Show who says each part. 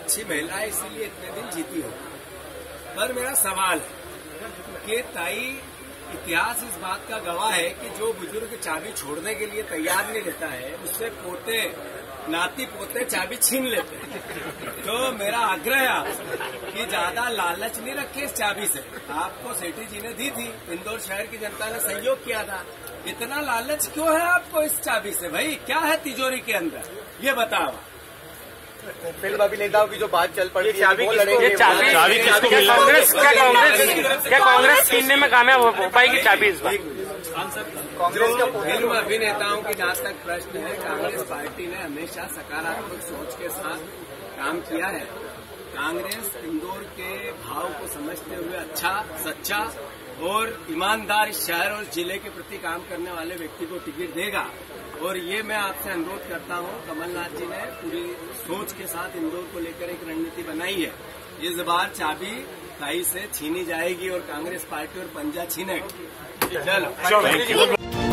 Speaker 1: अच्छी महिला है, इसीलिए इतने दिन जीती हो। पर मेरा सवाल है कि ताई, इतिहास इस बात का गवाह है कि जो बुजुर्ग चाबी छोड़ने के लिए तैयार नहीं रहता है, उससे पोते, नाती पोते चाबी छीन लेते हैं। तो मेरा आग्रह है आपसे कि ज्यादा लालच नहीं रखे इस चाबी से। आपको सेठी जी ने दी थी, इंदौर शहर की जनता ने सहयोग किया था। इतना लालच क्यों है आपको इस चाबी से? भाई क्या है तिजोरी के अंदर, ये बताओ।
Speaker 2: फिल्म अभिनेताओं की जो बात चल पड़ी,
Speaker 3: चाबी कांग्रेस छीनने में कामयाब हो पाएगी चाबी इस बार?
Speaker 1: कांग्रेस का फिल्म अभिनेताओं की जहां तक प्रश्न है, कांग्रेस पार्टी ने हमेशा सकारात्मक सोच के साथ काम किया है। कांग्रेस इंदौर के भाव को समझते हुए अच्छा, सच्चा और ईमानदार इस शहर और जिले के प्रति काम करने वाले व्यक्ति को टिकट देगा। और ये मैं आपसे अनुरोध करता हूं, कमलनाथ जी ने पूरी सोच के साथ इंदौर को लेकर एक रणनीति बनाई है। इस बार चाबी ताई से छीनी जाएगी और कांग्रेस पार्टी और पंजा छीनेगी। चलो।